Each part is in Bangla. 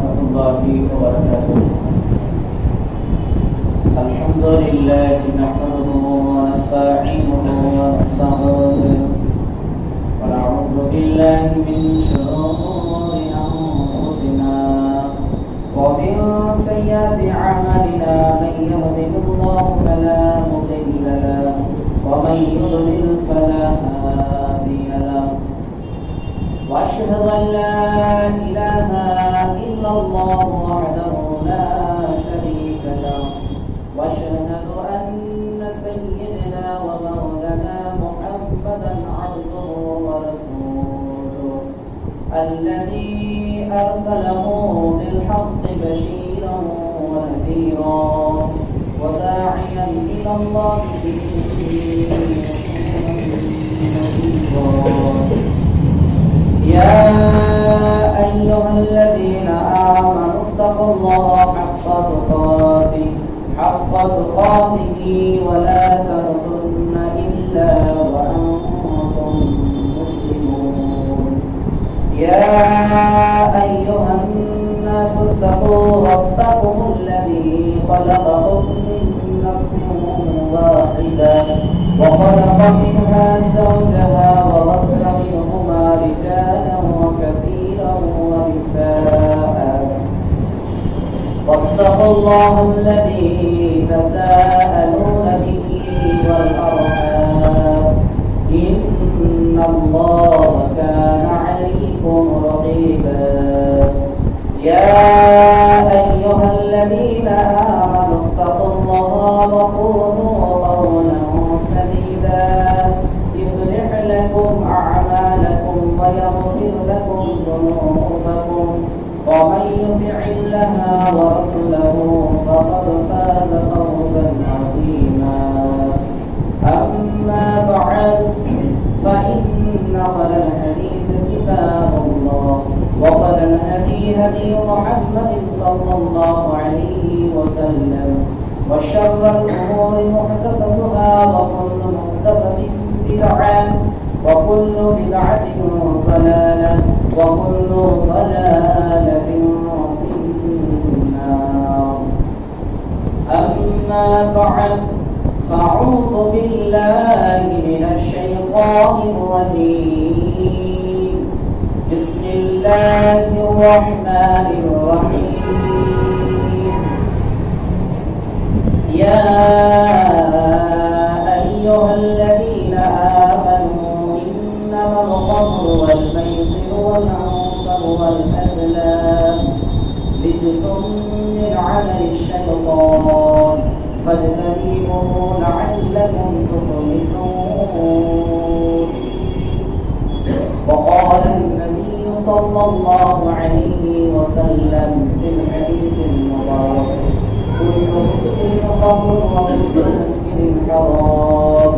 ورحمة الله وبركاته. الحمد لله نحمده ونستعينه ونستغفره ونعوذ بالله من شرور أنفسنا ومن سيئات أعمالنا من يهده الله فلا مضل له ومن يضلل فلا هادي له وأشهد أن لا إله إلا الله وحده لا شريك له وأشهد أن سيدنا ومولانا محمدا عبده ورسوله الذي أرسله بالحق بشيرا ونذيرا وداعيا إلى الله بإذنه يا أيها الذين آمنوا اتقوا الله حق تقاته ولا تموتن إلا وأنتم مسلمون يا أيها الناس اتقوا ربكم الذي خلقكم من نفس واحدة وخلق منها زوجها وبث منهما رجالا كثيرا ونساء واتقوا الله الذي تساءلون به والأرحام إن الله كان عليكم رقيبا يا أيها الذين آمنوا اتقوا الله وقولوا قولا سديدا يصلح لكم أعمالكم ويغفر لكم ذنوبكم ومن يطع الله ورسوله فقد فاز فوزا عظيما أما بعد فإن خير الحديث كتاب الله وخير الهدي هدي محمد صلى الله عليه وسلم وشر الأمور محدثاتها وكل محدثة بدعة وكل بدعة ضلالة وكل ضلالة في النار. أما بعد فأعوذ بالله من الشيطان الرجيم. بسم الله الرحمن الرحيم. يا أيها الذين آمنوا إنما الخمر والميسر والأنصاب والأزلام رجس من عمل الشيطان فاجتنبوه لعلكم تفلحون. وقال النبي صلى الله عليه وسلم في الحديث المبارك كل مسكر خمر وكل مسكر حرام.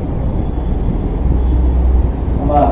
আমার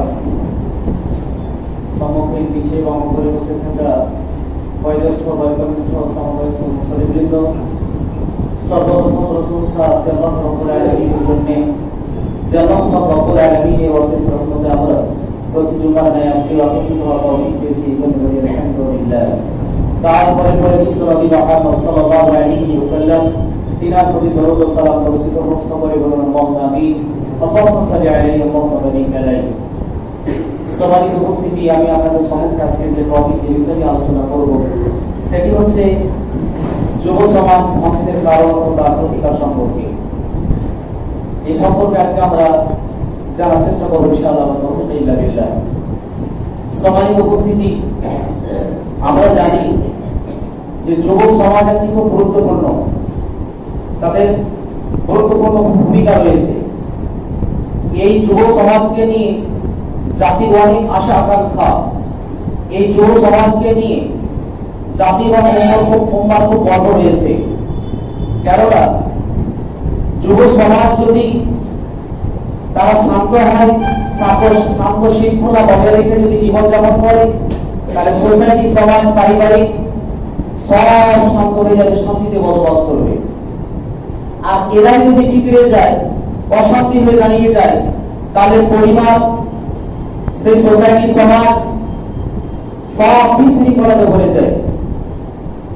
সম্মুখীন পিছিয়ে এবং উপরে বসে থাকা বয়োজ্যেষ্ঠ বয়োকনিষ্ঠ সমবয়স্ক মুসলিমবৃন্দ, সর্বপ্রথম প্রশংসা আছে আল্লাহ রাব্বুল আলামিনের জন্য, যে আল্লাহ রাব্বুল আলামিনের অশেষ রহমতে আমরা প্রতি জুমার ন্যায় আজকে একত্রিত হওয়ার তৌফিক পেয়েছি। আলহামদুলিল্লাহ। তারপরে বিশ্বনবী মুহাম্মদ সাল্লাল্লাহু আলাইহি ওয়াসাল্লাম তিনার প্রতি দরুদ ও সালাম বর্ষিত হোক। সকলে বলুন আল্লাহুম্মা আমিন। আল্লাহুম্মা সাল্লি আলাইহি আল্লাহুম্মা বারিক আলাইহি। সম্মানিত উপস্থিতি, আমি আপনাদের সম্মুখে আজকে যে টপিক বিষয়ে আলোচনা করব সেটি হচ্ছে যুব সমাজ ধ্বংসের কারণ ও তার প্রতিকার সম্পর্কে। এই সম্পর্কে আজকে আমরা জানার চেষ্টা করব ইনশাআল্লাহ। আলহামদুলিল্লাহ। সম্মানিত উপস্থিতি, আমরা জানি যে যুব সমাজ একটি খুব গুরুত্বপূর্ণ, তাদের গুরুত্বপূর্ণ ভূমিকা রয়েছে। এই যুব সমাজকে নিয়ে জাতির অনেক আশা আকাঙ্ক্ষা, এই যুব সমাজকে নিয়ে জাতির উম্মার খুব গর্ব রয়েছে। কেননা যুব সমাজ যদি তারা শান্ত হয়, শান্ত শৃঙ্খলা বজায় রেখে যদি জীবনযাপন করে, তাহলে সোসাইটি, সমাজ, পারিবারিক সব শান্ত হয়ে যাবে, শান্তিতে বসবাস করবে। আর এরাই যদি বিগড়ে যায়, অশান্তি হয়ে দাঁড়িয়ে যায়, তাহলে পরিবার, সেই সোসাইটি, সমাজ সব বিশৃঙ্খলাতে ভরে যায়।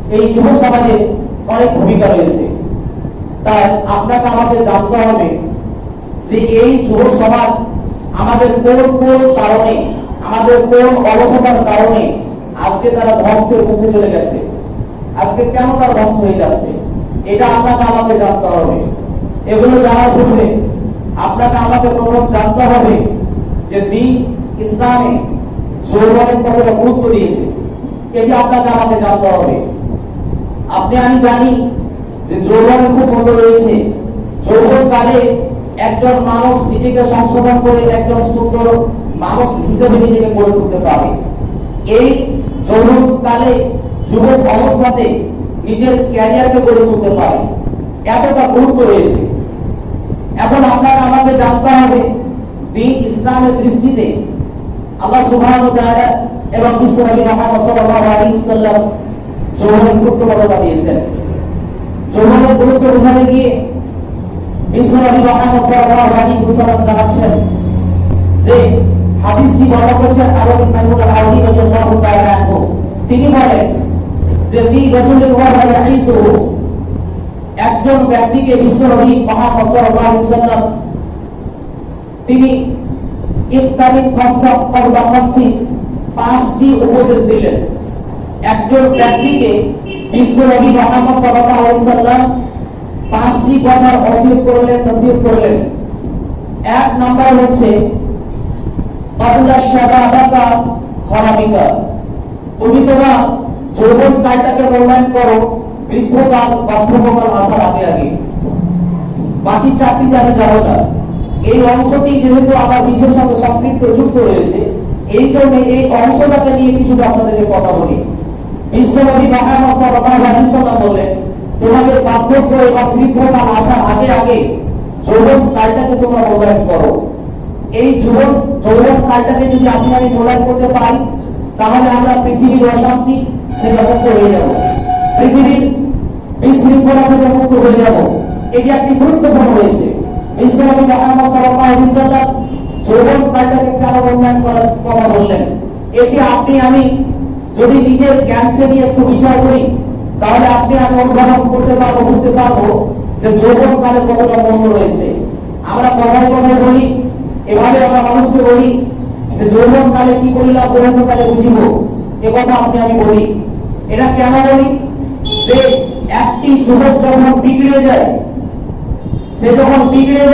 এই যুব সমাজে অনেক ভূমিকা রয়েছে। তাই আপনাকে আমাকে জানতে হবে যে এই যুব সমাজ আমাদের কোন কোন কারণে, আমাদের কোন অলসতার কারণে আজকে তারা ধ্বংসের মুখে চলে গেছে, আজকে কেন তারা ধ্বংস হয়ে যাচ্ছে, এটা আপনাকে আমাকে জানতে হবে। এগুলো জানার পূর্বে আপনাকে আমাকে প্রথম জানতে হবে যে দ্বীন ইসলামে যৌবনের কতটা গুরুত্ব দিয়েছে, এটি আপনাকে আমাকে জানতে হবে। আমি জানি যে যৌবনের খুব মূল্য রয়েছে। যৌবনকালে একজন মানুষ নিজেকে সংশোধন করে একজন সুন্দর মানুষ হিসেবে নিজেকে গড়ে তুলতে পারে। এই যৌবনকালে যুবক অবস্থাতে নিজের ক্যারিয়ারকে গড়ে তুলতে পারে, এতটা গুরুত্ব রয়েছে। এখন আপনাকে আমাকে জানতে হবে দ্বীন ইসলামের দৃষ্টিতে আল্লাহ সুবহানাহু ওয়া তাআলা এবং বিশ্বনবী মুহাম্মদ সাল্লাল্লাহু আলাইহি ওয়াসাল্লাম যৌবনের গুরুত্ব কতটা দিয়েছেন। যৌবনের গুরুত্ব বোঝাতে গিয়ে বিশ্বনবী মুহাম্মদ সাল্লাল্লাহু আলাইহি ওয়াসাল্লাম জানাচ্ছেন যে হাদিসটি বর্ণনা করেছেন আবু মাইমুন আল-আউলি রাদিয়াল্লাহু তাআলা আনহু। তিনি বলেন যে ফি রাজুলিন ওয়া ইয়াইসুহু, একজন ব্যক্তিকে বিশ্বনবী মুহাম্মদ সাল্লাল্লাহু আলাইহি ওয়াসাল্লাম তিনি ইত্তাবিন খামসা ক্বাবলা খামসি, পাঁচটি উপদেশ দিলেন। একজন ব্যক্তিকে বিশ্বনবী মুহাম্মদ সাল্লাল্লাহু আলাইহি ওয়াসাল্লাম পাঁচটি কথার ওসিয়ত করলেন, নসিহত করলেন। এক নাম্বার হচ্ছে ক্বাবলা শাবাবাকা হারামিকা, তুমি তোমার যৌবন কালটাকে মূল্যায়ন করো বৃদ্ধকাল বার্ধক্যকাল আসার আগে আগে। বাকি চারটিতে আমি যাব না। এই অংশটি যেহেতু আমার বিশেষ সঙ্গে সম্পৃক্ত যুক্ত রয়েছে, এই জন্য এই অংশটাকে নিয়ে কিছুটা আপনাদেরকে কথা বলি। বিশ্বনবী মুহাম্মদ সাল্লাল্লাহু আলাইহি ওয়াসাল্লাম বললেন তোমাদের বার্ধক্য এবং বৃদ্ধকাল আসার আগে আগে যৌবন কালটাকে তোমরা মূল্যায়ন করো। এই যৌবন কালটাকে যদি আমি মূল্যায়ন করতে পারি তাহলে আমরা পৃথিবীর অশান্তি থেকে মুক্ত হয়ে যাব, পৃথিবীর বিশৃঙ্খলা থেকে মুক্ত হয়ে যাব। এটি একটি গুরুত্বপূর্ণ হয়েছে। বিশ্বনবী মুহাম্মদ সাল্লাল্লাহু আলাইহি ওয়াসাল্লাম যৌবন কালটাকে কেন মূল্যায়ন করার কথা বললেন, এটি আমি যদি নিজের জ্ঞানকে নিয়ে একটু বিচার করি তাহলে আমি অনুধাবন করতে পারবো, বুঝতে পারবো যে যৌবন কালে কতটা মূল্য রয়েছে। আমরা কথায় কথায় বলি, এভাবে আমরা মানুষকে বলি যে যৌবন কালে কি করিলাম পরিণত কালে বুঝিব, এ কথা আমি বলি। এটা কেন বলি যে একটি যুবক যখন বিগড়ে যায়, সে যখন বিগড়ে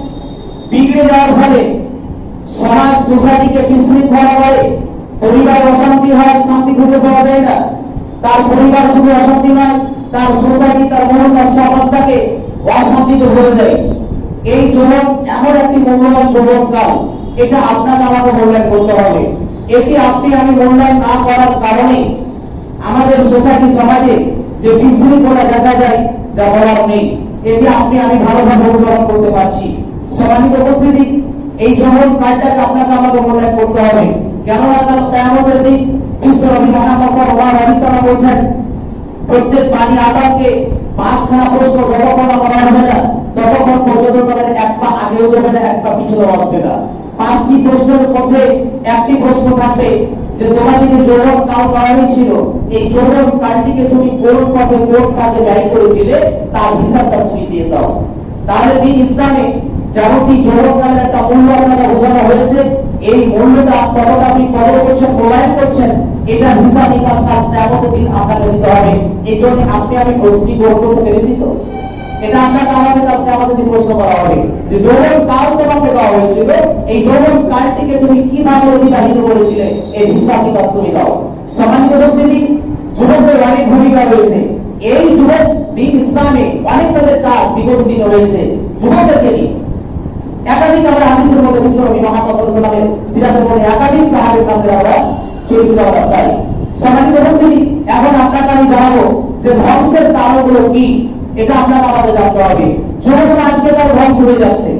যাওয়ার ফলে সমাজ সোসাইটিকে বিশৃঙ্খলা করে, পরিবার অশান্তি হয়, শান্তি খুঁজে পাওয়া যায় না। তার পরিবার শুধু অশান্তি নয়, তার সোসাইটি, তার মহল্লা, সমাজটাকে অশান্তিতে ভরে যায়। এই যৌবন এমন একটি মূল্যবান যৌবনকাল, এটা আপনাকে আমাকে মূল্যায়ন করতে হবে। এটি আমি মূল্যায়ন না করার কারণে আমাদের সোসাইটি, সমাজে যে বিশৃঙ্খলা দেখা যায় যা বলার নেই, এটি আমি ভালোভাবে অনুধাবন করতে পারছি। সম্মানিত উপস্থিতি, এই যৌবন কালটাকে আপনাকে আমাকে মূল্যায়ন করতে হবে। কেননা কাল কিয়ামতের দিন বিশ্বনবী মুহাম্মদ সাল্লাল্লাহু আলাইহি ওয়াসাল্লাম বলেছেন প্রত্যেক বাণী আদমকে পাঁচখানা প্রশ্ন যতক্ষণ করা হবে না ততক্ষণ পর্যন্ত তাদের এক পা আগেও যাবে না, এক পা পিছনে আসবে না। পাঁচটি প্রশ্নের মধ্যে একটি প্রশ্ন থাকবে যে তোমাকে যে যৌবন কাল করা হয়েছিল, এই যৌবন কালটিকে তুমি কোন পথে কোন কাজে ব্যয় করেছিলে তার হিসাবটা তুমি দিয়ে দাও। তাহলে দ্বীন ইসলামে যেমনটি যৌবন কালের একটা মূল্য আপনাকে বোঝানো হয়েছে, এই মূল্যটা কতটা আপনি কদর করছেন, মূল্যায়ন করছেন, এটা হিসাব নিকাশ তার কিয়ামতের দিন আপনাকে দিতে হবে। এই জন্য আমি প্রশ্নটি গ্রহণ করতে পেরেছি তো, এটা আপনাকে আমাদের কিয়ামতের দিন প্রশ্ন করা হবে যে যৌবন কাল তোমাকে দেওয়া হয়েছিল, এই যৌবন কালটিকে তুমি কিভাবে অতিবাহিত করেছিলে, এই হিসাব নিকাশ তুমি দাও। সম্মানিত উপস্থিতি, যুবকদের অনেক ভূমিকা রয়েছে। এই যুবক দ্বীন ইসলামে অনেক তাদের কাজ বিগত দিনে রয়েছে যুবকদেরকে নিয়ে। একাধিক আমরা হাদিসের মধ্যে বিশ্বনবী মুহাম্মদ সাল্লাল্লাহু আলাইহি ওয়াসাল্লামের সিরাতের মধ্যে একাধিক সাহাবীর নামে আমরা চরিত্র আমরা পাই। সম্মানিত উপস্থিতি, এখন আপনাকে আমি জানাবো যে ধ্বংসের কারণগুলো কি, এটা আপনাকে আমাদের জানতে হবে। যুবকরা আজকে তার ধ্বংস হয়ে যাচ্ছে।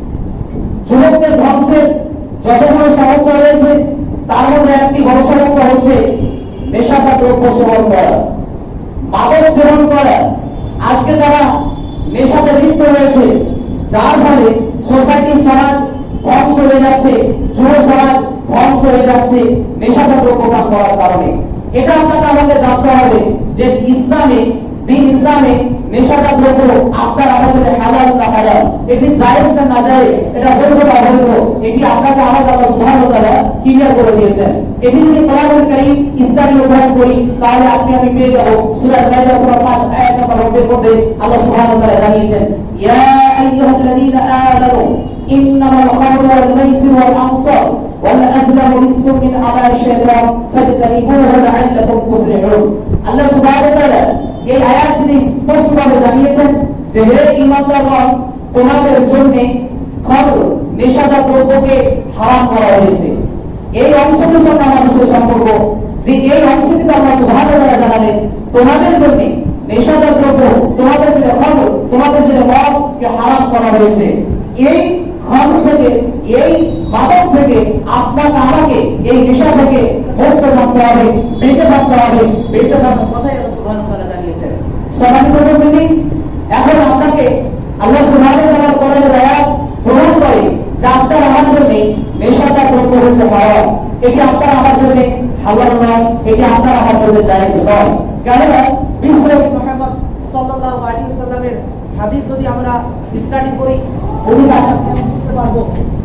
যুবকদের ধ্বংসের যতগুলো সমস্যা রয়েছে তার মধ্যে একটি বড় সমস্যা হচ্ছে নেশাদার দ্রব্য সেবন করা, মাদক সেবন করা। আজকে তারা নেশাতে লিপ্ত রয়েছে, যার ফলে সোসাইটি, সমাজ ধ্বংস হয়ে যাচ্ছে, যুব সমাজ ধ্বংস হয়ে যাচ্ছে নেশাদার দ্রব্য পান করার কারণে। এটা আপনাকে আমাকে জানতে হবে যে ইসলামে, দিন ইসলামে নেশাদার দ্রব্য আপনার আমার জন্য হালাল না হারাম, এটি জায়েজ না নাজায়েজ, এটা বৈধ না অবৈধ, এটি আপনাকে আমার আল্লাহ সুবহানাহু ওয়া তাআলা ক্লিয়ার করে দিয়েছেন। এটি যদি কোরআনুল কারীম ইসলামী উদাহরণ করি তাহলে আপনি পেয়ে যাব সূরা মাইদা সূরা 5 আয়াত নম্বর 90 এর মধ্যে আল্লাহ সুবহানাহু ওয়া তাআলা জানিয়েছেন, ইয়া আইয়ুহাল্লাযীনা আমানু ইন্নামাল খামরু ওয়াল মাইসিরু ওয়াল আনসার ওয়াল আজলামু রিজসুম মিন আমালি শাইতান ফাজতানিবুহু লাআল্লাকুম তুফলিহুন। আল্লাহ সুবহানাহু ওয়া তাআলা এই আয়াতটি স্পষ্টভাবে জানিয়েছেন যে হে ঈমানদারগণ, তোমাদের জন্য খামর নেশাদার দ্রব্যকে হারাম করা হয়েছে। এই অংশটির সঙ্গে মানুষের সম্পর্ক, যে এই অংশটিতে আল্লাহ সুবহানাহু ওয়া তাআলা জানালেন তোমাদের জন্য নেশাদার দ্রব্য, তোমাদের জন্য খামর, তোমাদের জন্য মদকে হারাম করা হয়েছে। এই খামর থেকে, এই মাদক থেকে আপনাকে আমাকে, এই নেশা থেকে মুক্ত থাকতে হবে, বেঁচে থাকতে হবে। বেঁচে থাকার কথাই আল্লাহ সুবহানাহু ওয়া তাআলা জানিয়েছেন। সম্মানিত উপস্থিতি, এখন আপনাকে আল্লাহ সুবহানাহু ওয়া তাআলার কোরআনের আয়াত প্রমাণ করে যে আপনার আমার জন্য নেশাদার দ্রব্য হচ্ছে হারাম, এটি আপনার আমার জন্য হালাল নয়, এটি আপনার আমার জন্য জায়েজ নয়। কেননা বিশ্বনবী মুহাম্মদ সাল্লাল্লাহু আলাইহি ওয়াসাল্লামের হাদিস যদি আমরা স্টাডি করি তাহলে আমরা বুঝতে পারবো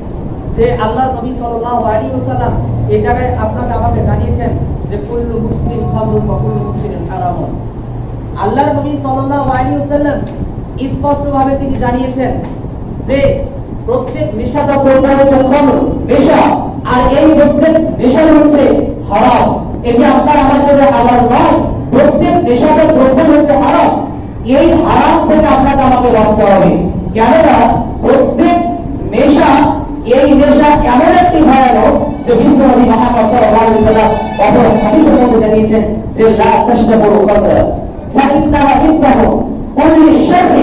যে আল্লাহর নবী সাল্লাল্লাহু আলাইহি ওয়াসাল্লাম এই জায়গায় আপনাকে আমাকে জানিয়েছেন যে কুল্লু মুসলিম খামরুন ওয়া কুল্লু মুসলিমিন হারামুন। আল্লাহর নবী সাল্লাল্লাহু আলাইহি ওয়াসাল্লাম স্পষ্টভাবে তিনি জানিয়েছেন যে প্রত্যেক নেশাদার দ্রব্য হচ্ছে খামর, নেশা, আর এই প্রত্যেক নেশা হচ্ছে হারাম, এটি আপনার আমার জন্য হালাল নয়। প্রত্যেক নেশাদার দ্রব্য হচ্ছে হারাম, এই হারাম থেকে আপনাকে আমাকে বাঁচতে হবে। কেননা প্রত্যেক নেশা, এই নেশা এমন একটি ভয়ানক যে বিশ্বনবী মুহাম্মদ সাল্লাল্লাহু আলাইহি ওয়াসাল্লাম অপর হাদিসের মধ্যে জানিয়েছেন যে লা তাশরাবুল খামরা ফাইন্নাহা মিথ্যাহু কুল্লি শাররি।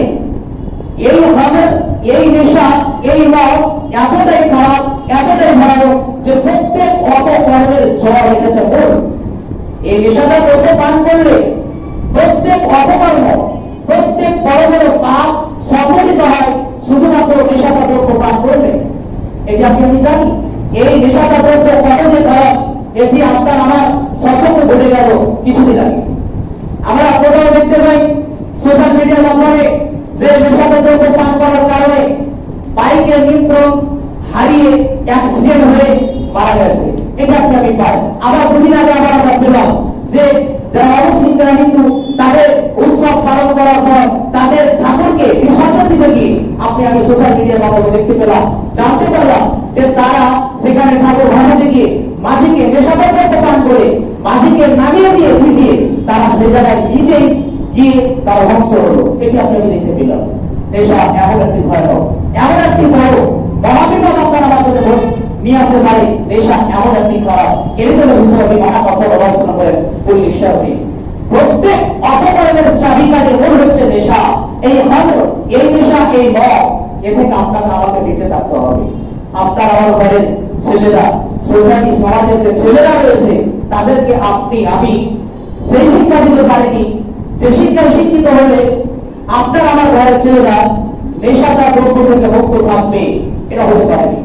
এই খামর, এই নেশা, এই মদ এতটাই খারাপ, এতটাই ভয়ানক যে প্রত্যেক অপকর্মের জড় রেখেছে মূল। এই নেশাদার দ্রব্য পান করলে প্রত্যেক অপকর্ম, প্রত্যেক বড় বড় পাপ সংঘটিত হয় শুধুমাত্র নেশাদার দ্রব্য পান করলে। এটি আমি জানি। এই নেশাদার দ্রব্য কত যে খারাপ এটি আপনার আমার সচক্ষে ঘটে গেল কিছুদিন আগে। আমরা কোথাও দেখতে পাই সোশ্যাল মিডিয়ার মাধ্যমে যে নেশাদার দ্রব্য পান করার কারণে বাইকের নিয়ন্ত্রণ হারিয়ে অ্যাক্সিডেন্ট হয়ে মারা গেছে, এটা আমি পাই। আবার দুদিন আগে আমরা পেলাম যে যারা অমুসলিম, যারা হিন্দু, তাদের উৎসব পালন করার পর তাদের ঠাকুরকে বিসর্জন দিতে গিয়ে আমি সোশ্যাল মিডিয়ার মাধ্যমে দেখতে পেলাম, জানতে পারলাম যে তারা সেখানে ঠাকুর ভাসাতে গিয়ে মাঝিকে নেশাদার দ্রব্য পান করে মাঝিকে নামিয়ে দিয়ে পিটিয়ে তারা সে জায়গায় নিজেই গিয়ে তার ধ্বংস হলো। এটি আমি দেখতে পেলাম। নেশা এমন একটি ভয়ানক, এমন একটি বড় মহাবিপদ আপনার আমার মধ্যে নিয়ে আসতে পারে। নেশা এমন একটি খারাপ, এর জন্য বিশ্বনবী মুহাম্মদ সাল্লাল্লাহু আলাইহি ওয়াসাল্লাম বলেন কুল্লি শাররি, প্রত্যেক অপকর্মের চাবিকাঠি মূল হচ্ছে নেশা। এই খামর, এই নেশা, এই মদ, এ থেকে আপনাকে আমাকে বেঁচে থাকতে হবে। আপনার আমার ঘরের ছেলেরা, সোসাইটি সমাজের যে ছেলেরা রয়েছে তাদেরকে আপনি আমি সেই শিক্ষা দিতে পারিনি যে শিক্ষায় শিক্ষিত হলে আপনার আমার ঘরের ছেলেরা নেশাদার দ্রব্য থেকে মুক্ত থাকবে, এটা হতে পারেনি।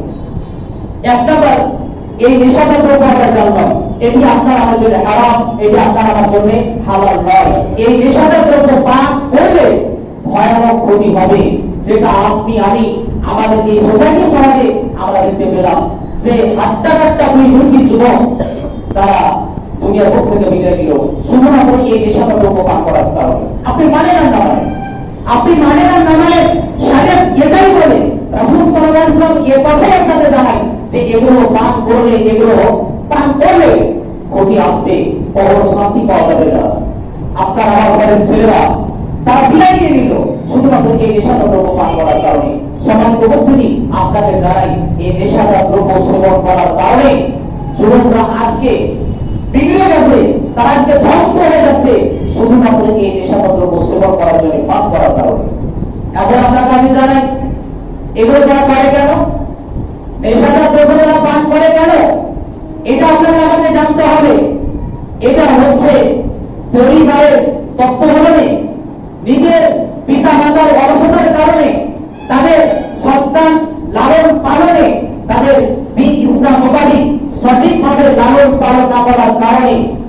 এক নাম্বার, এই নেশাদার দ্রব্য আমরা জানলাম এটি আপনার আমার জন্য হারাম, এটি আপনার আমার জন্য হালাল নয়। এই নেশাদার দ্রব্য পান করলে ভয়ানক ক্ষতি হবে, যেটা আপনি আমি আমাদের এই সোসাইটি সমাজে আমরা দেখতে পেলাম যে হাট্টা কাট্টা দুই যুবক তারা দুনিয়ার পক্ষ থেকে বিদায় নিল শুধুমাত্র এই নেশাদার দ্রব্য পান করার কারণে। আপনি মানেন না মানেন, আপনি মানেন না মানেন, শরীয়ত এটাই বলে, রাসূল সাল্লাল্লাহু আলাইহি ওয়াসাল্লাম এই কথাই আপনাকে জানায় যে এগুলো পান করলে, এগুলো পান করলে ক্ষতি আসবে, কখনো শান্তি পাওয়া যাবে না। আপনার আমার ঘরের ছেলেরা তারা বিদায় নিয়ে নিল শুধুমাত্র এই নেশাদার দ্রব্য পান করার কারণে। সম্মানিত উপস্থিতি, আপনাকে জানাই এই নেশাদার দ্রব্য সেবন করার কারণে যুবকরা আজকে বিগড়ে গেছে, তারা আজকে ধ্বংস হয়ে যাচ্ছে শুধুমাত্র এই নেশাদার দ্রব্য সেবন করার জন্য, পান করার কারণে। এখন আপনাকে আমি জানাই এগুলো যারা করে কেন, নেশাদার দ্রব্য যারা পান করে কেন, এটা আপনাকে আমাকে জানতে হবে। এটা হচ্ছে পরিবারের তত্ত্বাবধানে, নিজের পিতা মাতার অলসতার কারণে, তাদের সন্তান লালন পালনে, তাদের দিন ইসলাম মোতাবেক সঠিকভাবে লালন পালন না করার কারণে তারা আজকে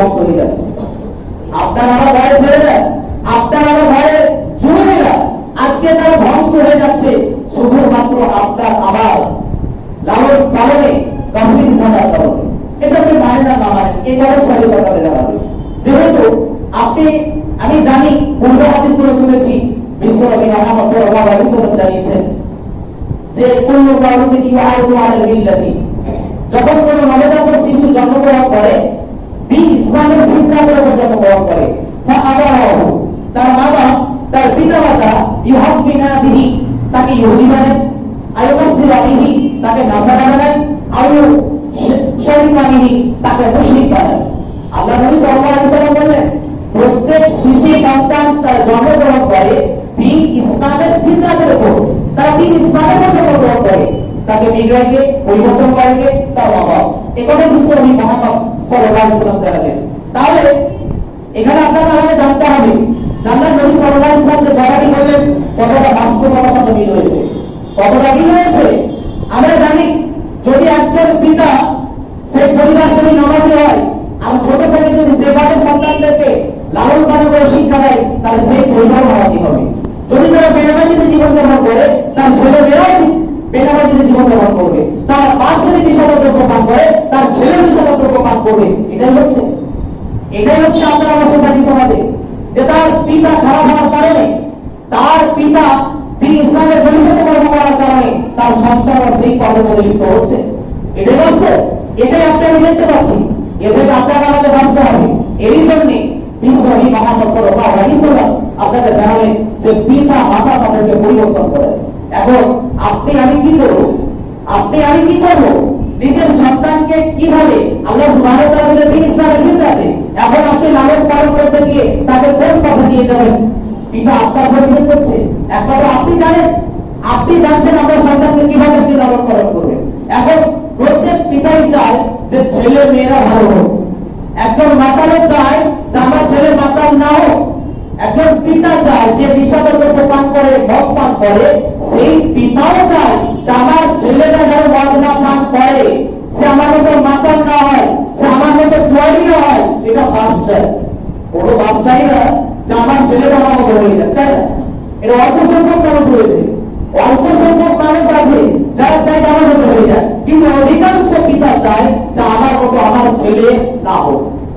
ধ্বংস হয়ে যাচ্ছে। আপনার আমার ঘরে ছেলেরা, আপনার আমার ঘরে যুবকেরা আজকে তারা ধ্বংস হয়ে যাচ্ছে শুধুমাত্র আপনার আমার লালন পালনে গাফিলতি থাকার কারণে। এটা আপনি মানেন না মানেন এই কারোর সাথে কথা বলে যাবে। যেহেতু আপনি আমি জানি পূর্ব হাদিসগুলো শুনেছি, বিশ্বনবী মুহাম্মদ সাল্লাল্লাহু আলাইহি ওয়াসাল্লাম জানিয়েছেন যে কুল্লু মাউলুদিন ইউআইদু আলাল মিল্লাতি, যখন কোন নবজাতক শিশু জন্মগ্রহণ করে দিন ইসলামের ফিতরাতের উপর জন্মগ্রহণ করে, ফাআবাহু, তার মা-বাপ তার পিতামাতা ইউহাব্বিনা বিহি, তাকে ইহুদি বানায়, আইয়ুমাসসিরা বিহি, তাকে নাসারা বানায়, আইয়ু শারিকানিহি, তাকে মুশরিক বানায়। আল্লাহ নবী সাল্লাল্লাহু আলাইহি ওয়াসাল্লাম বললেন প্রত্যেক শিশু সন্তান তার জন্মগ্রহণ করে দিন ইসলামের ফিতরাতের উপর, তারা দিন ইসলামের উপর জন্মগ্রহণ করে, তাকে বিগড়াইকে পরিবর্তন করেকে তার বাবা। এই কথা বিশ্বনবী মুহাম্মদ সাল্লাল্লাহু আলাইহি ওয়াসাল্লাম জানালেন। তাহলে এখানে আপনাকে আমাকে জানতে হবে আল্লাহ নবী সাল্লাল্লাহু আলাইহি ওয়াসাল্লাম যে কথাটি বললেন কতটা বাস্তবতার সাথে মিল হয়েছে, কতটা মিল হয়েছে। আমরা জানি যদি একজন পিতা সেই পরিবার যদি নামাজি হয় আর ছোট থেকে যদি যেভাবে সন্তানদেরকে লালন পালন করে শিক্ষা দেয় তাহলে সেই পরিবার নামাজি হবে। যদি তারা বেনামাজিতে জীবনযাপন করে তার ছেলে মেয়েরাও বেনামাজিতে জীবনযাপন করবে, তার বাপ যদি নিশাদ্রব্য পান করে তার ছেলে নিশাদ্রব্য পান করবে। এটাই হচ্ছে আপনার আমার সোসাইটি সমাজে, যে তার পিতা খারাপ হওয়ার কারণে, তার পিতা দিন ইসলামের বহির্ভূত কর্ম করার কারণে তার সন্তানরা সেই কর্মের মধ্যে লিপ্ত হচ্ছে। এটাই বাস্তব, এটাই আপনি আমি দেখতে পাচ্ছি। এ থেকে আপনাকে আমাদের বাঁচতে হবে। এরই জন্য বিশ্বনবী মুহাম্মদ সাল্লাল্লাহু আলাইহি ওয়াসাল্লাম আপনাকে জানালেন যে পিতা মাতা তাদেরকে পরিবর্তন করে। এখন আপনি আমি কি করব? আপনি আমি কি করব? নিজের সন্তানকে কিভাবে আল্লাহ সুবহানাহু ওয়া তাআলা দিন ইসলামের ভিতরে এখন আপনি লালন পালন করতে গিয়ে তাকে কোন পথে নিয়ে যাবেন? পিতা আপনার উপর নির্ভর করছে। একবার আপনি জানেন, আপনি জানছেন আপনার সন্তানকে কিভাবে আপনি লালন পালন করবেন। এখন প্রত্যেক পিতাই চায় যে ছেলে মেয়েরা ভালো হোক। একজন মাতালও চায় যে আমার ছেলে মাতাল না হোক। একজন পিতা চায় যে নিশাদ্রব্য পান করে, মদ পান করে, সেই পিতাও চায় যে আমার ছেলেটা যেন মদ না পান করে, সে আমার মতো মাতাল না হয়, সে আমার মতো জুয়ারি না হয়। এটা বাপ চায়। কোনো বাপ চাই না যে আমার ছেলেটা আমার মতো হয়ে যায়, চায় না। এটা অল্প সংখ্যক মানুষ রয়েছে, অল্প সংখ্যক মানুষ আছে যারা চায় আমার মতো হয়ে যায়, কিন্তু অধিকাংশ পিতা চায় যে আমার মতো আমার ছেলে না হোক,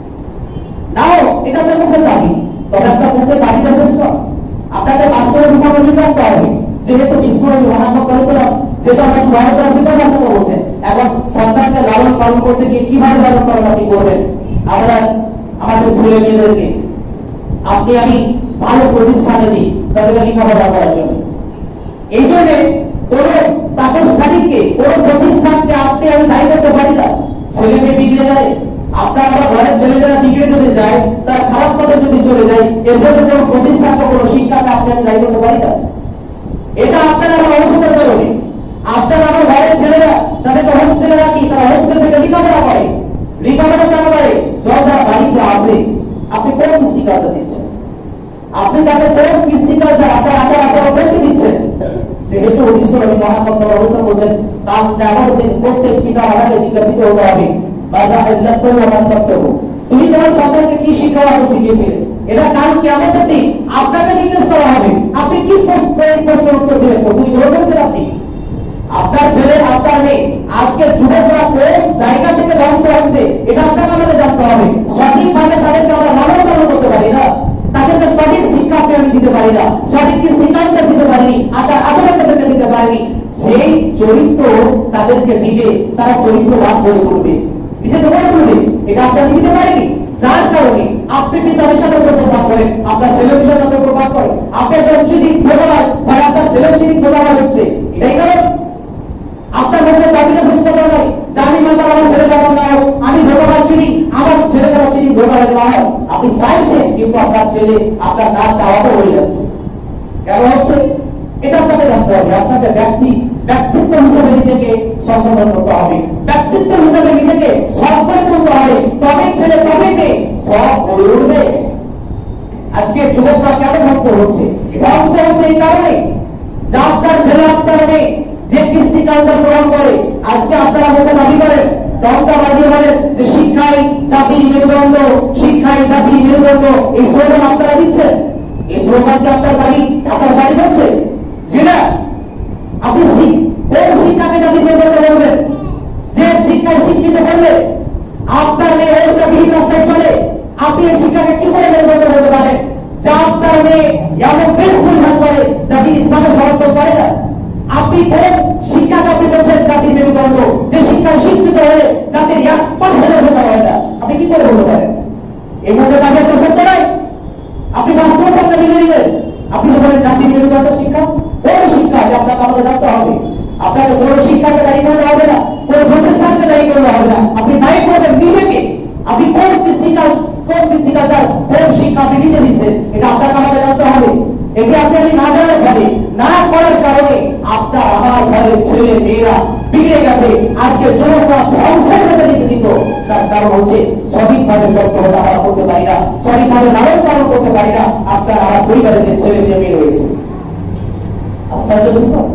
না হোক। এটা তো মুখের দাবি, তবে একটা মুখের দাবি যথেষ্ট। আপনাকে বাস্তবে বিষয়গুলি করতে হবে। যেহেতু বিশ্বনবী মুহাম্মদ সাল্লাল্লাহু আলাইহি ওয়াসাল্লাম যেটা আল্লাহ সুবহানাহু ওয়া তাআলা সেটা আপনাকে বলছেন, এখন সন্তানকে লালন পালন করতে গিয়ে কিভাবে লালন পালন আপনি করবেন? আমরা আমাদের ছেলে মেয়েদেরকে আপনি আমি ভালো প্রতিষ্ঠানে দিই তাদেরকে লেখাপড়া করার জন্য। এই জন্য কোন প্রাতিষ্ঠানিককে, কোন প্রতিষ্ঠানকে আপনি আমি দায়ী করতে পারি না। ছেলে মেয়ে বিগড়ে যায়, আপনার আমার ঘরের ছেলেমেয়েরা বিগড়ে যদি যায়, তার খারাপ পথে যদি চলে যায়, এর জন্য কোন প্রতিষ্ঠান বা কোন শিক্ষাকে আপনি আমি দায়ী করতে পারি না। এটা আপনার আমার অবসরের কারণে। আপনার আমার ঘরের ছেলেরা তাদেরকে হোস্টেলে রাখি, তারা হোস্টেল থেকে লেখাপড়া করে, লেখাপড়া কেন করে? যখন তারা বাড়িতে আসে আপনি কোন কৃষ্টি কালচার দিচ্ছেন? আপনি তাকে কোন কৃষ্টি কালচার আপনার আচার আচরণ করতে দিচ্ছেন? যেহেতু বিশ্বনবী মুহাম্মদ সাল্লাল্লাহু আলাইহি ওয়াসাল্লাম বলেন তার কিয়ামতের প্রত্যেক পিতা মাতাকে জিজ্ঞাসিত হতে হবে বাযা আল্লাহু ওয়া মান তাকতুবু, তুমি তোমার সন্তানকে কি শিক্ষা শিখিয়েছিলে? এটা কাল কিয়ামতের দিন আপনাকে জিজ্ঞেস করা হবে। আপনি কি প্রশ্ন উত্তর দিলেন? প্রস্তুতি গ্রহণ করেছেন আপনি? আপনার ছেলে, আপনার মেয়ে আজকে যুবকরা কোন জায়গা থেকে ধ্বংস হচ্ছে এটা আপনাকে আমাদের জানতে হবে। সঠিকভাবে তাদেরকে আমরা লালন পালন করতে পারি না, তাদেরকে সঠিক শিক্ষা আমি দিতে পারি না, সঠিক শিক্ষাঞ্চল দিতে পারিনি, আচরণ তাদেরকে দিতে পারিনি। যেই চরিত্র তাদেরকে দিবে তারা চরিত্রবান হয়ে তুলবে, নিজেকে গড়ে তুলবে। এটা আপনাকে দিতে পারিনি, যার কারণে আপনি পিতা হিসাবে প্রভাব করেন, আপনার ছেলে হিসাবে প্রভাব করে, আপনি একজন চিনি ধোকাবাজ ভাই, আপনার ছেলে চিনি ধোকাবাজ হচ্ছে। এটাই কারণ আপনার মধ্যে দাবিটা চেষ্টা করা নাই জানি মাতা আমার ছেলে যেমন না হোক, আমি ধোকাবাজ চিনি, আমার ছেলে যেমন চিনি ধোকাবাজ না হোক। আপনি চাইছেন কিন্তু আপনার ছেলে আপনার না চাওয়াতে হয়ে যাচ্ছে। কেন হচ্ছে এটা আপনাকে জানতে হবে। আপনাকে ব্যক্তিত্ব হিসেবে নিজেকে সংশোধন করতে হবে, ব্যক্তিত্ব হিসেবে নিজেকে সব করে তুলতে হবে, তবে ছেলে তবে মেয়ে সব গড়ে উঠবে। আজকে যুবকরা কেন ধ্বংস হচ্ছে? ধ্বংস হচ্ছে এই কারণে যে আপনার ছেলে আপনার মেয়ে যে কৃষ্টি কালচার গ্রহণ করে। আজকে আপনারা মুখে দাবি করেন, টঙ্কা বাজিয়ে বলেন যে শিক্ষাই জাতির মেরুদণ্ড, জাতির মেরুদণ্ড, এই স্লোগান আপনারা দিচ্ছেন। এই স্লোগানকে আপনার দাবি ঢাকা সারি করছে যে না, আপনি কোন শিক্ষাকে জাতির মেরুদণ্ড বলবেন? যে শিক্ষায় শিক্ষিত করলে আপনার মেয়ে অধিকারবিহীন রাস্তায় চলে, আপনি এই শিক্ষাকে কি করে মেরুদণ্ড বলতে পারেন? যা আপনার মেয়ে এমন বেশ পরিধান করে জাতির ইসলামের সমর্থন করে না। আপনি কোন শিক্ষাকে আপনি বলছেন জাতির মেরুদণ্ড, যে শিক্ষায় শিক্ষিত হলে জাতির 1% উপকার হয় না? আপনি কি করে বলতে পারেন? এই মধ্যে তাদের তো সত্য নয়। আপনি বাস্তব সামনে মিলে নেবেন। আপনি তো বলেন জাতির মেরুদণ্ড শিক্ষা। কোন শিক্ষা আপনাকে আমাদের জানতে হবে? আপনাকে কোন শিক্ষাকে দায়ী করলে হবে না, কোন প্রতিষ্ঠানকে দায়ী করলে হবে না। আপনি দায়ী করবেন নিজেকে। আপনি কোন কৃষ্টিকাল, কোন কৃষ্টিকাচার, কোন শিক্ষা আপনি নিজে দিচ্ছেন, এটা আপনাকে আমাদের জানতে হবে। এটি আপনি না জানার ফলে, না করার কারণে আপনার আমার ঘরের ছেলে মেয়েরা বিগড়ে গেছে। আজকে যুবকরা ধ্বংসের মধ্যে নিবেদিত। তার কারণ হচ্ছে সঠিকভাবে তত্ত্বাবধান আমরা করতে পারি না, সঠিকভাবে লালন পালন করতে পারি না। আপনার আমার পরিবারের যে ছেলে মেয়ে রয়েছে, আশ্চর্য বিষয়।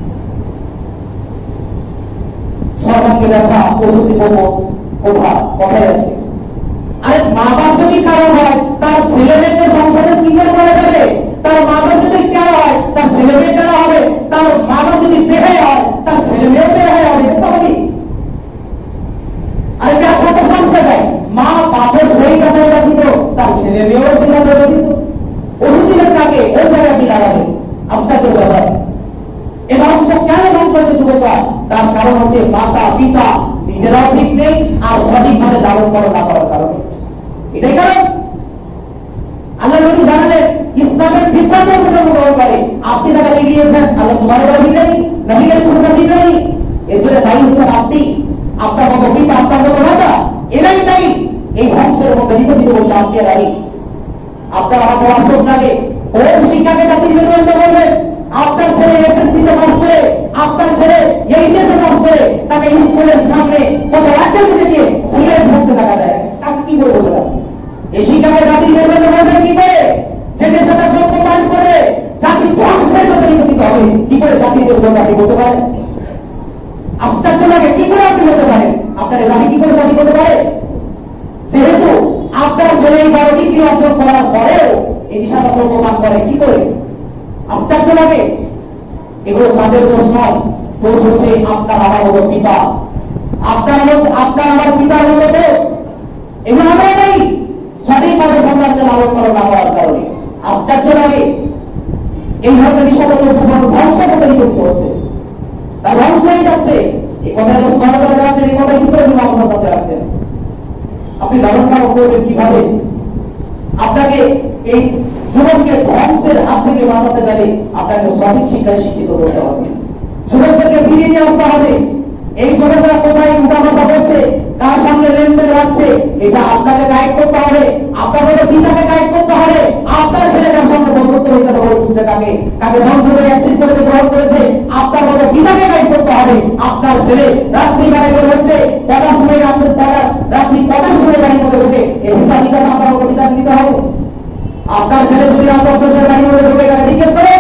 সর্বাঙ্গে ব্যথা প্রসূতিপূর্ণ কথায় আছে। আরে মা বাপ যদি কারো হয়, তার ছেলে মেয়েকে সংসারে কি করে করা যাবে? তার মা বাপ যদি কেন হয়, তার ছেলে মেয়ে কেন হবে? তার মা বাপ যদি বেহায়া হয়, তার ছেলে মেয়েও বেহায়া হবে। এটা স্বাভাবিক। আরে ব্যথা তো সংসারে, মা বাপের সেই কথায় ব্যথিত, তার ছেলে মেয়েও সেই কথায় ব্যথিত। ওষুধ দিলেন কাকে? ওই জায়গায় আপনি দাঁড়াবেন। আশ্চর্য ব্যাপার। এই ধ্বংস কেন ধ্বংস হচ্ছে যুবকরা? তার কারণ হচ্ছে মাতা পিতা নিজেরাও ঠিক নেই, আর সঠিকভাবে লালন পালন না করার কারণে। এটাই কারণ। আল্লাহ নবী জানালেন ইসলামের বিখ্যাত জন্মগ্রহণ করে, আপনি তাকে বিগিয়েছেন। আল্লাহ সুবহানাহু ওয়া তাআলা বিগড়ানি, নবী কারীম সাল্লাল্লাহু আলাইহি ওয়াসাল্লাম বিগড়ানি। এর জন্য দায়ী হচ্ছেন আপনি, আপনার মতো পিতা, আপনার মতো মাতা, এরাই দায়ী। এই ধ্বংসের মধ্যে নিপতিত হচ্ছে আপনি আর আমি। আপনার আমার বড় আফসোস লাগে, কোন শিক্ষাকে জাতির মেরুদণ্ড বলবেন? আপনার ছেলে এসএসসি তে পাস করে, আপনার ছেলে এইচএসে পাস করে, তাকে স্কুলের সামনে কত অ্যাক্টিভিটি দিয়ে সিগারেট ভরতে দেখা যায়। তাকে কি করে বলবেন? এই শিক্ষাকে জাতির মেরুদণ্ড বলবেন কি করে? যে দেশে তার যোগ্য পান করে জাতি ধ্বংসের মধ্যে নিপতিত হবে, কি করে জাতির মেরুদণ্ড আপনি বলতে পারেন? আশ্চর্য লাগে, কি করে আপনি বলতে পারেন? আপনার দাবি কি করে সঠিক হতে পারে? যেহেতু আপনার ছেলে এই বড় ডিগ্রি অর্জন করার পরেও এই নিশাটা প্রমাণ করে, কি করে? আশ্চর্য লাগে। এগুলো তাদের দোষ নয়, দোষ হচ্ছে আপনার আমার মতো পিতা, আপনার আমার পিতার মতো দোষ। এগুলো আমরা নেই সঠিকভাবে সন্তানকে লালন পালন না করার কারণে। আশ্চর্য লাগে, এই ধরনের নিশাটা ধ্বংস করতে নিযুক্ত হচ্ছে, তার ধ্বংস হয়ে যাচ্ছে। এই কথাটা স্মরণ করে যাচ্ছেন, এই কথা কিসের জন্য অবস্থা করতে যাচ্ছেন? আপনি লালন পালন করবেন কিভাবে? আপনাকে এই যুবককে ধ্বংসের হাত থেকে বাঁচাতে গেলে আপনাকে সঠিক শিক্ষায় শিক্ষিত করতে হবে। যুবকদেরকে ফিরিয়ে নিয়ে আসতে হবে। এই যুবকরা কোথায় উঠা বসা করছে, কার সঙ্গে লেনদেন রাখছে, এটা আপনাকে গাইড করতে হবে। আপনার মতো পিতাকে গাইড করতে হবে। আপনার ছেলে কার সঙ্গে বন্ধুত্ব হিসেবে গড়ে তুলছে, কাকে বন্ধু করে অ্যাকসেপ্ট করে গ্রহণ করেছে, আপনার মতো পিতাকে গাইড করতে হবে। আপনার ছেলে রাত্রি বেলায় করে হচ্ছে, কটার সময় রাত্রি কটার সময় গাড়ি মধ্যে ঢুকে, এই হিসাব নিকাশ আপনার মতো পিতাকে দিতে হবে। আপনার ছেলে যদি রাত 10টার গাড়ি মধ্যে ঢুকে গেলে জিজ্ঞেস করেন,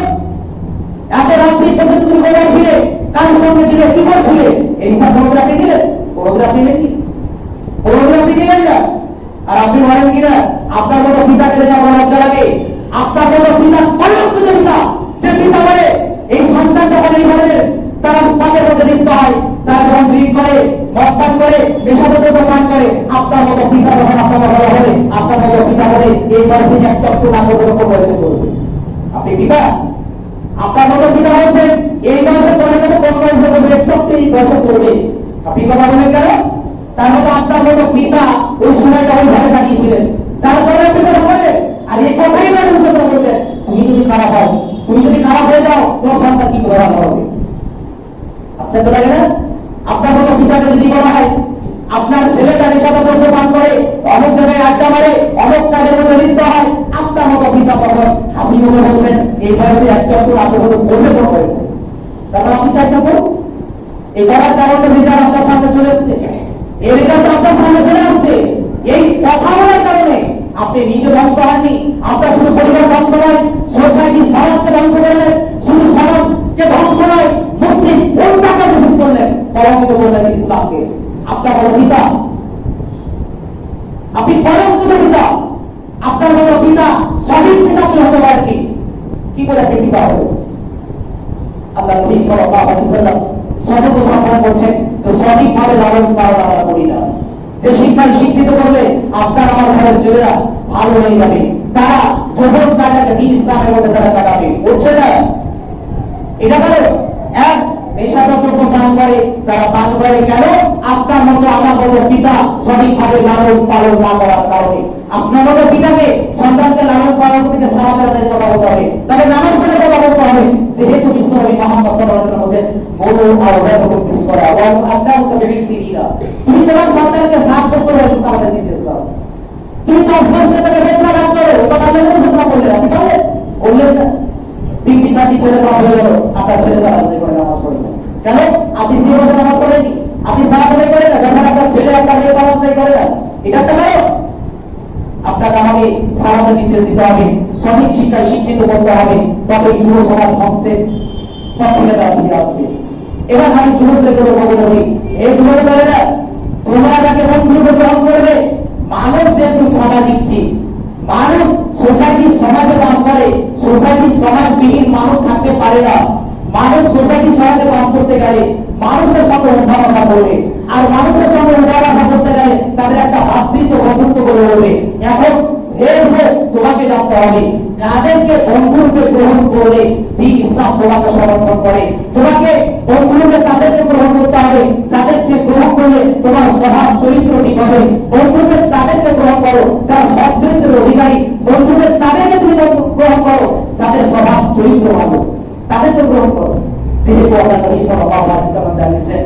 এত রাত্রি পর্যন্ত তুমি কোথায় ছিলে, কার সঙ্গে ছিলে, কি করছিলে? এই হিসাব কোনোদিন আপনি দিলেন? কোনোদিন আপনি নেননি, কোনোদিন আপনি দিলেন না। আর আপনি বলেন কিনা আপনার মতো পিতাকে যেটা বলা লজ্জা লাগে। আপনার মতো পিতা কলঙ্কিত পিতা, যে পিতা বলে এই সন্তান যখন এই ধরনের তারা পাপের মধ্যে লিপ্ত হয়, তারা যখন ড্রিঙ্ক করে, মদ পান করে, নেশাদ্রব্য পান করে, আপনার মতো পিতা যখন আপনাকে বলা হবে, আপনার মতো পিতা বলে এই বয়সে এক চক্র না করবে, কোন বয়সে করবে? আপনি পিতা, আপনার মতো পিতা বলছেন এই বয়সে করবে না, কোন বয়সে করবে? একটু এই বয়সে করবে। আপনি কথা বলেন কেন? তার মতো আপনার মতো পিতা ওই সময়টা ওইভাবে কাটিয়েছিলেন, যার কারণে পিতা বলে। আর এই কথাই না বলছেন, তুমি যদি খারাপ হও, তুমি যদি খারাপ হয়ে যাও, তোমার সন্তান কি করে ভালো হবে? আশ্চর্য লাগে না? আপনার মতো পিতাকে যদি বলা হয় আপনার ছেলেটা নেশাদ্রব্য পান করে, অনেক জায়গায় আড্ডা মারে, অনেক কাজের মধ্যে লিপ্ত হয়, আপনার মতো পিতা তখন হাসি মুখে বলছেন এই বয়সে এক চক্র আপনার মতো বলবে কোন বয়সে? তারপর আপনি চাইছেন এই করার কারণে রেজাল্ট আপনার সামনে চলে এসছে, এই রেজাল্ট আপনার সামনে চলে আসছে। এই কথা বলার কারণে আপনি নিজে ধ্বংস হননি, আপনার শুধু পরিবার ধ্বংস নয়, সোসাইটি সমাজকে ধ্বংস করলেন, শুধু সমাজকে ধ্বংস নয়, মুসলিম উম্মাহকে বিশেষ করলেন, কলঙ্কিত করলেন ইসলামকে। আপনার বড় পিতা, আপনি কলঙ্কিত পিতা। আপনার মতো পিতা সঠিক পিতা কি হতে পারে কি করে আপনি পিতা হবে? আল্লাহ নবী সাল্লাল্লাহু আলাইহি ওয়াসাল্লাম সতর্ক সাবধান করছেন যে সঠিকভাবে লালন পালন আমরা করি না। যে শিক্ষায় শিক্ষিত করলে আপনার আমার ঘরের ছেলেরা ভালো হয়ে যাবে, তারা যখন কাটাকে দিন ইসলামের মধ্যে তারা কাটাবে, বুঝছে না? এটা কারো এক নেশাদ্রব্য পান করে, তারা পান করে কেন? আপনার মতো আমার মতো পিতা সঠিকভাবে লালন পালন না করার কারণে। আপনার মতো পিতাকে সন্তানকে লালন পালন থেকে সালাতের কথা বলতে হবে, তাকে নামাজ পড়ে কথা বলতে হবে। যেহেতু বিশ্বনবী মুহাম্মদ সাল্লাল্লাহু আলাইহি ওয়াসাল্লাম বলেন, বলু আওলাদাকুম বিসসালাহ ওয়া আল্লাহু সাবিবিসিনা। তুমি তোমার সন্তানকে 7 বছর বয়সে সালাতের নির্দেশ দাও। তুমি 10 বছর থেকে বেতন লাভ করো, এটা আল্লাহর রাসূল বললেন, আপনি বললেন না? 3টি 4টি ছেলে বাপ হয়ে গেল, আপনার ছেলে সালাতে করে নামাজ পড়ে না কেন? আপনি 0 বছর নামাজ পড়েনি, আপনি সালাতে করে না, যখন আপনার ছেলে আপনার মেয়ে সালাতে করে না, এটা একটা কারণ। আপনাকে আমাকে সালাতের নির্দেশ দিতে হবে, সঠিক শিক্ষায় শিক্ষিত করতে হবে, তবে যুব সমাজ ধ্বংসের পথ থেকে তারা ফিরে আসবে। এবার আমি যুবকদের বলতে বলি, এই যুবকরা তোমরা যাকে বন্ধুরূপে গ্রহণ করবে, মানুষ যেহেতু সামাজিক জীব, মানুষ সোসাইটি সমাজে বাস করে, সোসাইটি সমাজবিহীন মানুষ থাকতে পারে না। মানুষ সোসাইটি সমাজে বাস করতে গেলে মানুষের সঙ্গে উঠা বসা করবে, আর মানুষের সঙ্গে উঠা বসা করতে গেলে তাদের একটা ভাতৃত্ব বন্ধুত্ব করে উঠবে। এখন তোমাকে জানতে হবে কাদেরকে বন্ধুরূপে গ্রহণ করলে দ্বীন ইসলাম তোমাকে সমর্থন করে। তোমাকে বন্ধুরূপে তাদেরকে গ্রহণ করতে হবে যাদেরকে গ্রহণ করলে তোমার স্বভাব চরিত্র ঠিক হবে। বন্ধুরূপে তাদেরকে গ্রহণ করো যারা সৎ চরিত্রের অধিকারী। বন্ধুরূপে তাদেরকে তুমি গ্রহণ করো যাদের স্বভাব চরিত্র ভালো, তাদেরকে গ্রহণ করো। যেহেতু আল্লাহ নবী সাল্লাল্লাহু আলাইহি ওয়াসাল্লাম জানিয়েছেন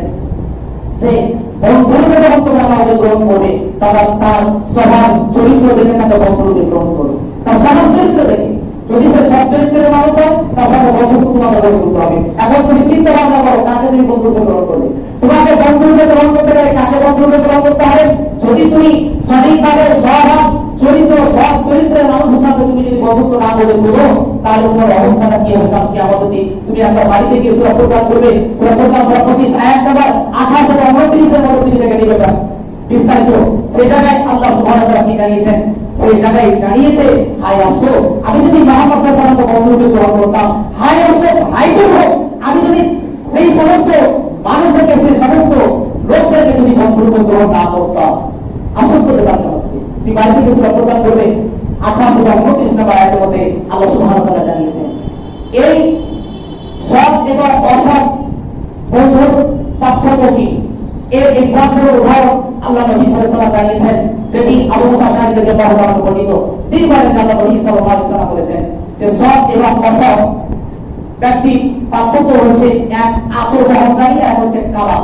যে বন্ধুরূপে যখন তোমরা কাউকে গ্রহণ করবে, তারা তার স্বভাব চরিত্র দেখে তাকে বন্ধুরূপে গ্রহণ করবে, তার স্বভাব চরিত্র দেখে। যদি সে সৎ চরিত্রের মানুষ হয়, তার সাথে বন্ধুত্ব তোমাকে গড়ে তুলতে হবে। এখন তুমি চিন্তা ভাবনা করো কাকে তুমি বন্ধুরূপে গ্রহণ করবে। তোমাকে বন্ধুরূপে গ্রহণ করতে গেলে কাকে বন্ধুরূপে গ্রহণ করতে হবে? যদি তুমি সঠিকভাবে স্বভাব চরিত্র সৎ চরিত্রের মানুষের সাথে তুমি যদি বন্ধুত্ব না গড়ে তোলো, তাহলে তোমার অবস্থাটা কি হবে? কারণ কিয়ামতের দিন তুমি একটা বাড়িতে গিয়ে সূরা ফুরকান করবে, সূরা ফুরকান 25 আয়াত নাম্বার 28 এবং 29 এর মধ্যে তুমি দেখে নিবে বিস্তারিত। সেই জায়গায় আল্লাহ সুবহানাহু ওয়া তাআলা কি জানিয়েছেন? সেই জায়গায় জানিয়েছে, হায় আফসোস আমি যদি মুহাম্মদ সাল্লাল্লাহু আলাইহি ওয়াসাল্লামকে বন্ধুরূপে গ্রহণ করতাম, হায় আফসোস হায় দুঃখ আমি যদি সেই সমস্ত মানুষদেরকে সেই সমস্ত লোকদেরকে যদি বন্ধুরূপে গ্রহণ না করতাম। আফসোস করতে পারতাম। তুমি বাড়ি থেকে সূরা ফুরকান করবে 28 এবং 29 নম্বর আয়াতের মধ্যে আল্লাহ সুবহানাহু ওয়া তাআলা জানিয়েছেন এই সৎ এবং অসৎ বন্ধুর পার্থক্য কি। এর এক্সাম্পল উদাহরণ আল্লাহ নবী সাল্লাল্লাহু আলাইহি ওয়াসাল্লাম জানিয়েছেন, যেটি আবু মুসা আশআরী রাদিয়াল্লাহু তাআলা বর্ণিত। তিনি বলেন যে আল্লাহ নবী সাল্লাল্লাহু আলাইহি ওয়াসাল্লাম বলেছেন যে সৎ এবং অসৎ ব্যক্তি পার্থক্য হচ্ছে এক আতর বহনকারী, এক হচ্ছে কাবাব।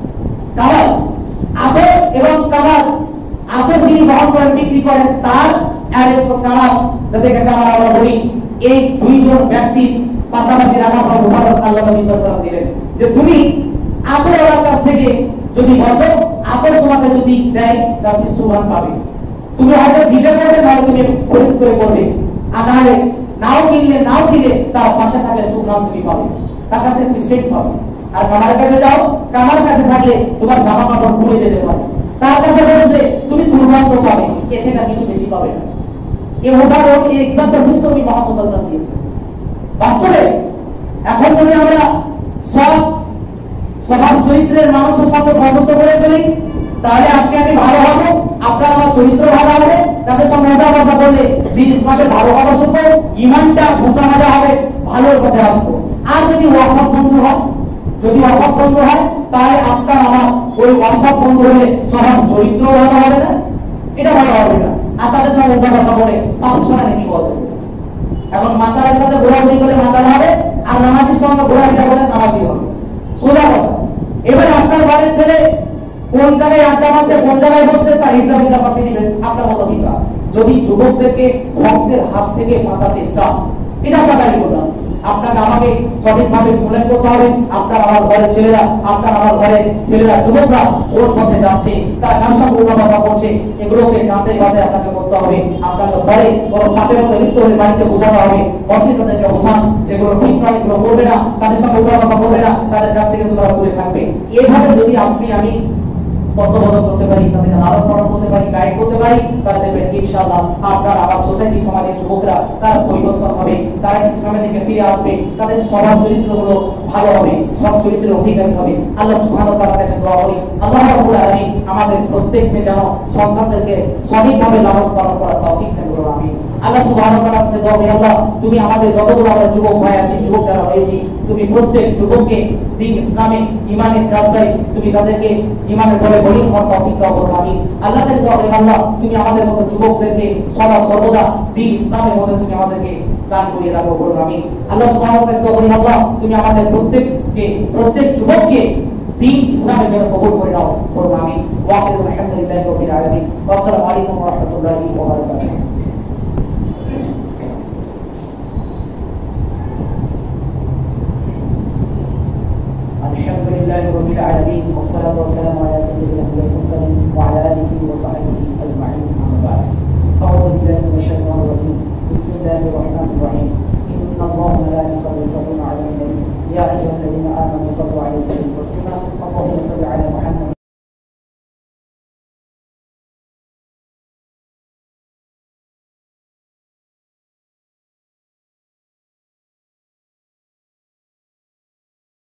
কাবাব আতর এবং কাবাব, আতর যিনি বহন করেন বিক্রি করেন তার, আর এক কাবাব যাদেরকে কাবাব আমরা বলি, এই দুইজন ব্যক্তি পাশাপাশি রাখার উদাহরণ আল্লাহ নবী সাল্লাল্লাহু আলাইহি ওয়াসাল্লাম দিলেন যে তুমি আতরওয়ালার কাছ থেকে যদি বসো, আতর তোমাকে যদি দেয় তাহলে সুবহান পাবে। তুমি হয়তো দিলে করবে, নয় তুমি পরিশোধ করে করবে, আর নাহলে নাও কিনলে নাও দিলে তার পাশে থাকলে সুবহান তুমি পাবে, তার কাছে তুমি সেট পাবে। আর কামারের কাছে যাও, কামার কাছে থাকলে তোমার জামা কাপড় পুড়ে যেতে পারে, তার কাছে বসলে তুমি দুর্গন্ধ পাবে, এ থেকে কিছু বেশি পাবে না। এই উদাহরণ, এই এক্সাম্পল বিশ্বনবী মুহাম্মদ সাল্লাল্লাহু আলাইহি ওয়াসাল্লাম দিয়েছেন। বাস্তবে এখন যদি আমরা সব স্বভাব চরিত্রের মানুষের সাথে বন্ধুত্ব করে চলি, তাহলে আপনি আমি ভালো হবো, আপনার আমার চরিত্র ভালো হবে, তাদের সঙ্গে উঠা বসা করলে দিন ইসলামের ভালো কথা শুনবো, ইমানটা ঘোষণা মজা হবে, ভালোর পথে আসবো। আর যদি অসৎ বন্ধু হয়, যদি অসৎ বন্ধু হয়, তাহলে আপনার আমার ওই অসৎ বন্ধু হলে স্বভাব চরিত্র ভালো হবে না, এটা ভালো হবে না। আর তাদের সঙ্গে উঠা বসা করে পাপ শোনা নাকি বলা যাবে। এখন মাতালের সাথে ঘোরাঘুরি করে মাতাল হবে, আর নামাজির সঙ্গে ঘোরাফেরা করে নামাজি হবে, সোজা কথা। এবার আপনার বাড়ির ছেলে কোন জায়গায় আড্ডা মারছে, কোন জায়গায় বসছে, তার হিসাব নিকাশ আপনি নেবেন আপনার মতো পিতা। যদি যুবকদেরকে ধ্বংসের হাত থেকে বাঁচাতে চান, এটা আপনার দায়িত্ব না। আপনাকে আমাকে সঠিকভাবে মূল্যায়ন করতে হবে। আপনার আমার ঘরের ছেলেরা, আপনার আমার ঘরের ছেলেরা, যুবকরা কোন পথে যাচ্ছে, তার কার সঙ্গে উঠাবসা করছে, এগুলোকে যাচাই বাছাই আপনাকে করতে হবে। আপনাকে ঘরে কোনো পাপের মধ্যে লিপ্ত হলে বাড়িতে বোঝাতে হবে, বসে তাদেরকে বোঝান যেগুলো ঠিক নয়, এগুলো করবে না, তাদের সঙ্গে উঠাবসা করবে না, তাদের কাছ থেকে তোমরা দূরে থাকবে। এইভাবে যদি আপনি আমি তত্ত্বাবধান করতে পারি, তাদেরকে লালন পালন করতে পারি, গাইড করতে পারি, তাহলে দেখবেন ইনশাআল্লাহ আপনার আমার সোসাইটি সমাজের যুবকরা তারা পরিবর্তন হবে, তারা ইসলামের দিকে ফিরে আসবে, তাদের স্বভাব চরিত্রগুলো ভালো হবে, সব চরিত্রের অধিকারী হবে। আল্লাহ সুবহানাহু ওয়া তাআলার কাছে দোয়া করি আল্লাহ রাব্বুল আলামিন আমাদের প্রত্যেককে যেন সন্তানদেরকে সঠিকভাবে লালন পালন করার তৌফিক দান করুন, আমিন। আল্লাহ সুবহানাহু ওয়া তাআলার কাছে দোয়া করি আল্লাহ তুমি আমাদের যতগুলো আমরা যুবক ভাই আছি, যুবক যারা রয়েছি, তুমি প্রত্যেক যুবককে দ্বীন ইসলামে ঈমানের জাজবায় তুমি তাদেরকে ঈমানের বলে বলিন হওয়ার তৌফিক দাও করুন, আমিন। আল্লাহ কাছে দোয়া করি আল্লাহ তুমি আমাদের মতো যুবকদেরকে সদা সর্বদা দ্বীন ইসলামের মধ্যে তুমি আমাদেরকে দান করিয়ে রাখো করুন, আমিন। আল্লাহ সুবহানাহু ওয়া তাআলা দোয়া করি আল্লাহ তুমি আমাদের প্রত্যেক যুবককে দ্বীন ইসলামের জন্য কবুল করে নাও করুন, আমিন। ওয়া আখিরু আলহামদুলিল্লাহি রাব্বিল আলামিন ওয়া আসসালামু আলাইকুম ওয়া রাহমাতুল্লাহি ওয়া বারাকাতুহু। الحمد لله رب العالمين والصلاة والسلام على سيدنا محمد وعلى آله وصحبه